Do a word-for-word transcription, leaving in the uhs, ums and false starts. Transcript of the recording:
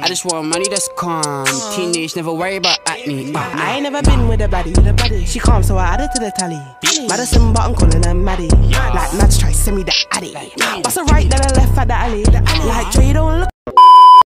I just want money that's calm. Teenage, never worry about acne. But I ain't never been with a baddie. She calm, so I added to the tally. Madison, but I'm calling her Maddie. Like Mads try send me the addy. Bust a right, then I left at the alley. Like Dre, don't look.